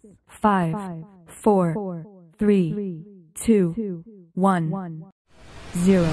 5, 4, 3, 2, 1, 0.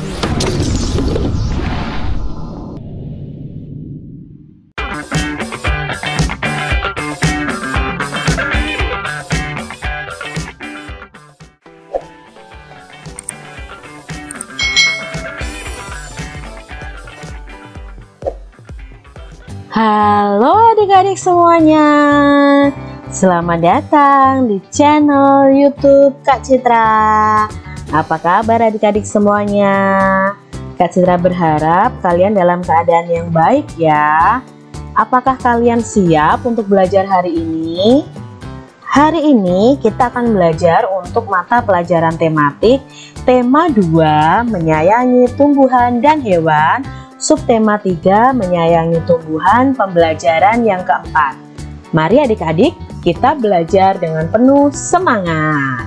Halo adik-adik semuanya, selamat datang di channel YouTube Kak Citra. Apa kabar adik-adik semuanya? Kak Citra berharap kalian dalam keadaan yang baik ya. Apakah kalian siap untuk belajar hari ini? Hari ini kita akan belajar untuk mata pelajaran tematik tema 2 menyayangi tumbuhan dan hewan, subtema 3 menyayangi tumbuhan, pembelajaran yang keempat. Mari adik-adik kita belajar dengan penuh semangat.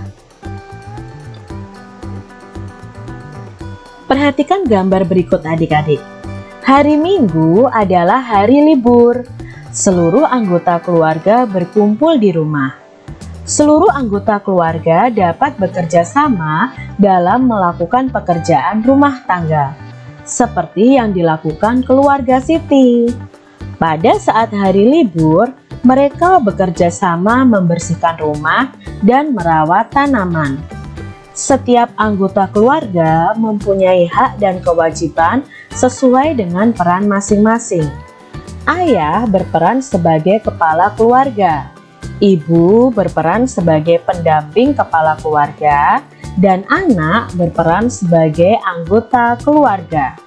Perhatikan gambar berikut adik-adik. Hari Minggu adalah hari libur. Seluruh anggota keluarga berkumpul di rumah. Seluruh anggota keluarga dapat bekerja sama dalam melakukan pekerjaan rumah tangga, seperti yang dilakukan keluarga Siti. Pada saat hari libur, mereka bekerja sama membersihkan rumah dan merawat tanaman. Setiap anggota keluarga mempunyai hak dan kewajiban sesuai dengan peran masing-masing. Ayah berperan sebagai kepala keluarga, ibu berperan sebagai pendamping kepala keluarga, dan anak berperan sebagai anggota keluarga.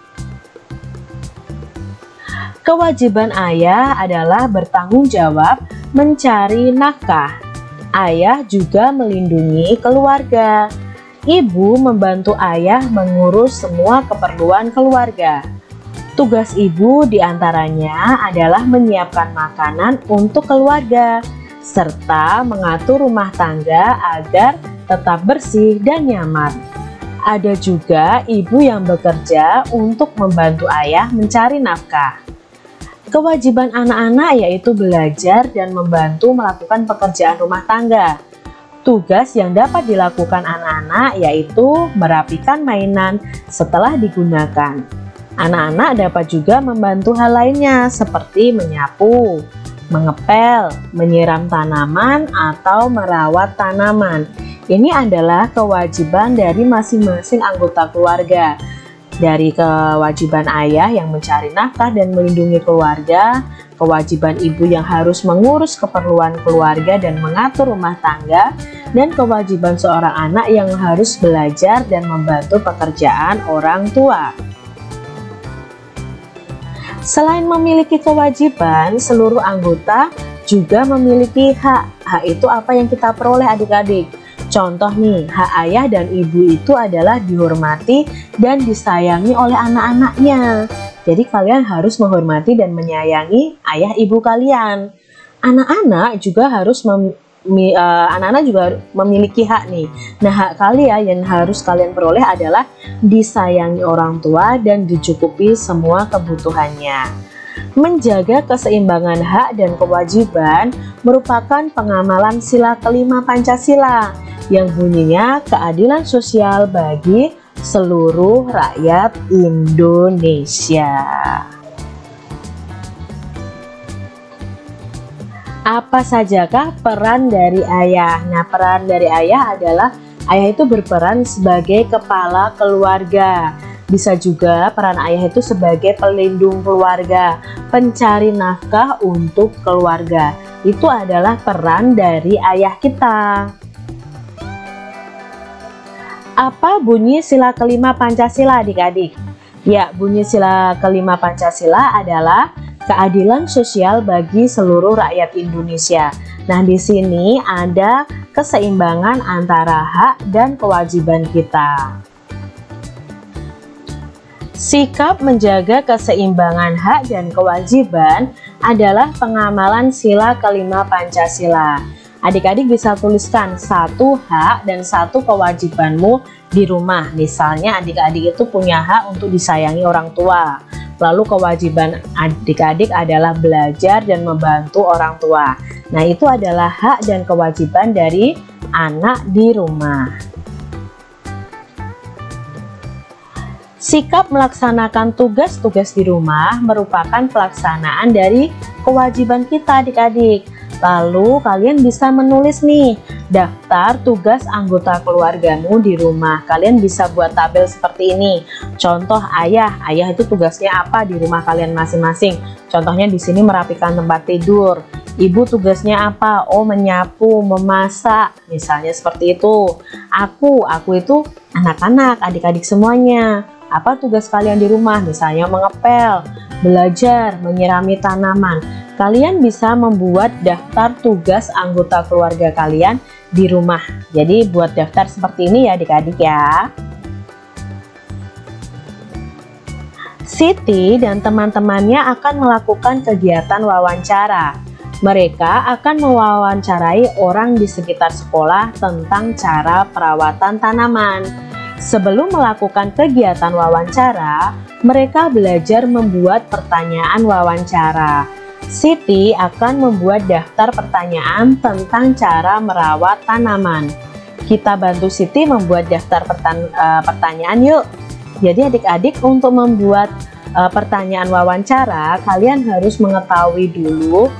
Kewajiban ayah adalah bertanggung jawab mencari nafkah. Ayah juga melindungi keluarga. Ibu membantu ayah mengurus semua keperluan keluarga. Tugas ibu diantaranya adalah menyiapkan makanan untuk keluarga, serta mengatur rumah tangga agar tetap bersih dan nyaman. Ada juga ibu yang bekerja untuk membantu ayah mencari nafkah. Kewajiban anak-anak yaitu belajar dan membantu melakukan pekerjaan rumah tangga. Tugas yang dapat dilakukan anak-anak yaitu merapikan mainan setelah digunakan. Anak-anak dapat juga membantu hal lainnya seperti menyapu, mengepel, menyiram tanaman, atau merawat tanaman. Ini adalah kewajiban dari masing-masing anggota keluarga. Dari kewajiban ayah yang mencari nafkah dan melindungi keluarga, kewajiban ibu yang harus mengurus keperluan keluarga dan mengatur rumah tangga, dan kewajiban seorang anak yang harus belajar dan membantu pekerjaan orang tua. Selain memiliki kewajiban, seluruh anggota juga memiliki hak. Hak itu apa yang kita peroleh adik-adik? Contoh nih, hak ayah dan ibu itu adalah dihormati dan disayangi oleh anak-anaknya. Jadi kalian harus menghormati dan menyayangi ayah ibu kalian. Anak-anak juga memiliki hak nih. Nah, hak kalian yang harus kalian peroleh adalah disayangi orang tua dan dicukupi semua kebutuhannya. Menjaga keseimbangan hak dan kewajiban merupakan pengamalan sila kelima Pancasila yang bunyinya keadilan sosial bagi seluruh rakyat Indonesia. Apa sajakah peran dari ayah? Nah, peran dari ayah adalah ayah itu berperan sebagai kepala keluarga. Bisa juga peran ayah itu sebagai pelindung keluarga, pencari nafkah untuk keluarga. Itu adalah peran dari ayah kita. Apa bunyi sila kelima Pancasila adik-adik? Ya, bunyi sila kelima Pancasila adalah keadilan sosial bagi seluruh rakyat Indonesia. Nah, di sini ada keseimbangan antara hak dan kewajiban kita. Sikap menjaga keseimbangan hak dan kewajiban adalah pengamalan sila kelima Pancasila. Adik-adik bisa tuliskan satu hak dan satu kewajibanmu di rumah. Misalnya adik-adik itu punya hak untuk disayangi orang tua, lalu kewajiban adik-adik adalah belajar dan membantu orang tua. Nah, itu adalah hak dan kewajiban dari anak di rumah. Sikap melaksanakan tugas-tugas di rumah merupakan pelaksanaan dari kewajiban kita adik-adik. Lalu kalian bisa menulis nih daftar tugas anggota keluargamu di rumah. Kalian bisa buat tabel seperti ini. Contoh ayah itu tugasnya apa di rumah kalian masing-masing. Contohnya di sini merapikan tempat tidur. Ibu tugasnya apa? Oh, menyapu, memasak, misalnya seperti itu. Aku itu anak-anak, adik-adik semuanya. Apa tugas kalian di rumah? Misalnya mengepel, belajar, menyirami tanaman. Kalian bisa membuat daftar tugas anggota keluarga kalian di rumah. Jadi buat daftar seperti ini ya adik-adik ya. Siti dan teman-temannya akan melakukan kegiatan wawancara. Mereka akan mewawancarai orang di sekitar sekolah tentang cara perawatan tanaman. Sebelum melakukan kegiatan wawancara, mereka belajar membuat pertanyaan wawancara. Siti akan membuat daftar pertanyaan tentang cara merawat tanaman. Kita bantu Siti membuat daftar pertanyaan yuk. Jadi adik-adik, untuk membuat pertanyaan wawancara, kalian harus mengetahui dulu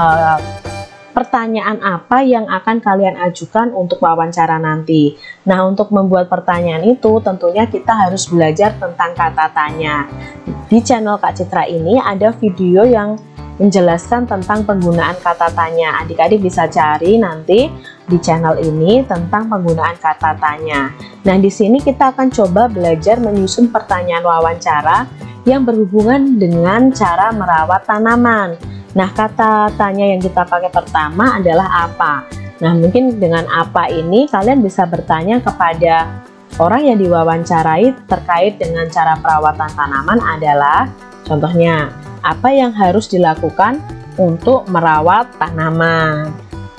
pertanyaan apa yang akan kalian ajukan untuk wawancara nanti. Nah, untuk membuat pertanyaan itu tentunya kita harus belajar tentang kata tanya. Di channel Kak Citra ini ada video yang menjelaskan tentang penggunaan kata tanya. Adik-adik bisa cari nanti di channel ini tentang penggunaan kata tanya. Nah, di sini kita akan coba belajar menyusun pertanyaan wawancara yang berhubungan dengan cara merawat tanaman. Nah, kata tanya yang kita pakai pertama adalah apa. Nah, mungkin dengan apa ini kalian bisa bertanya kepada orang yang diwawancarai terkait dengan cara perawatan tanaman adalah, contohnya, apa yang harus dilakukan untuk merawat tanaman.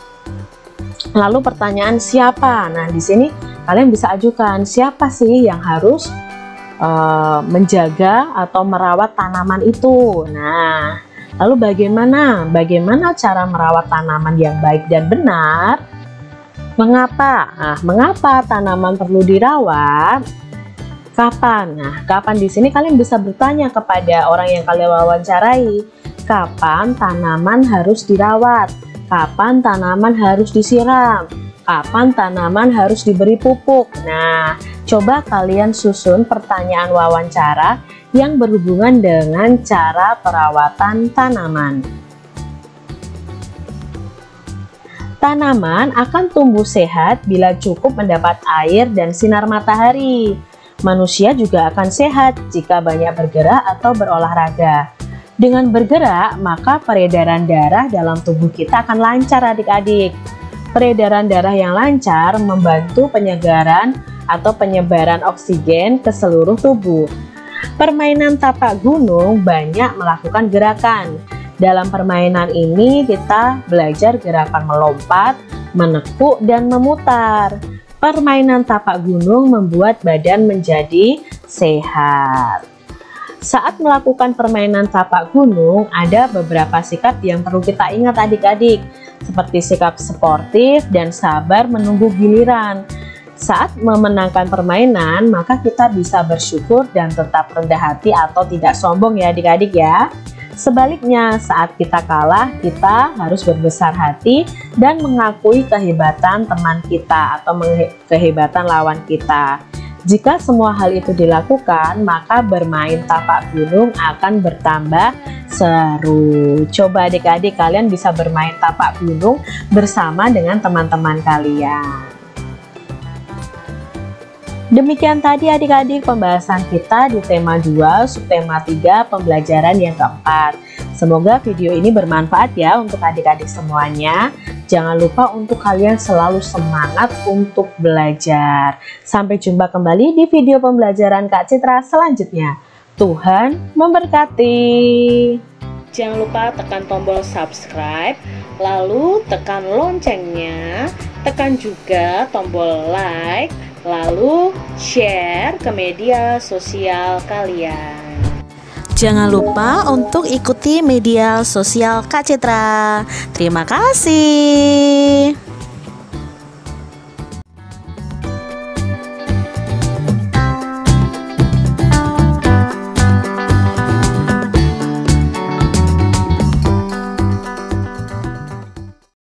Lalu pertanyaan siapa? Nah, di sini kalian bisa ajukan siapa sih yang harus menjaga atau merawat tanaman itu. Nah, lalu bagaimana cara merawat tanaman yang baik dan benar? Mengapa? Nah, mengapa tanaman perlu dirawat? Kapan? Nah, kapan di sini kalian bisa bertanya kepada orang yang kalian wawancarai. Kapan tanaman harus dirawat? Kapan tanaman harus disiram? Kapan tanaman harus diberi pupuk? Nah, coba kalian susun pertanyaan wawancara yang berhubungan dengan cara perawatan tanaman. Tanaman akan tumbuh sehat bila cukup mendapat air dan sinar matahari. Manusia juga akan sehat jika banyak bergerak atau berolahraga. Dengan bergerak, maka peredaran darah dalam tubuh kita akan lancar adik-adik. Peredaran darah yang lancar membantu penyegaran atau penyebaran oksigen ke seluruh tubuh. Permainan tapak gunung banyak melakukan gerakan. Dalam permainan ini kita belajar gerakan melompat, menekuk, dan memutar. Permainan tapak gunung membuat badan menjadi sehat. Saat melakukan permainan tapak gunung, ada beberapa sikap yang perlu kita ingat adik-adik, seperti sikap sportif dan sabar menunggu giliran. Saat memenangkan permainan, maka kita bisa bersyukur dan tetap rendah hati atau tidak sombong ya adik-adik ya. Sebaliknya, saat kita kalah, kita harus berbesar hati dan mengakui kehebatan teman kita atau kehebatan lawan kita. Jika semua hal itu dilakukan, maka bermain tapak gunung akan bertambah seru. Coba adik-adik kalian bisa bermain tapak gunung bersama dengan teman-teman kalian. Demikian tadi adik-adik pembahasan kita di tema 2, subtema 3, pembelajaran yang keempat. Semoga video ini bermanfaat ya untuk adik-adik semuanya. Jangan lupa untuk kalian selalu semangat untuk belajar. Sampai jumpa kembali di video pembelajaran Kak Citra selanjutnya. Tuhan memberkati. Jangan lupa tekan tombol subscribe, lalu tekan loncengnya, tekan juga tombol like, lalu share ke media sosial kalian. Jangan lupa untuk ikuti media sosial Kak Citra. Terima kasih.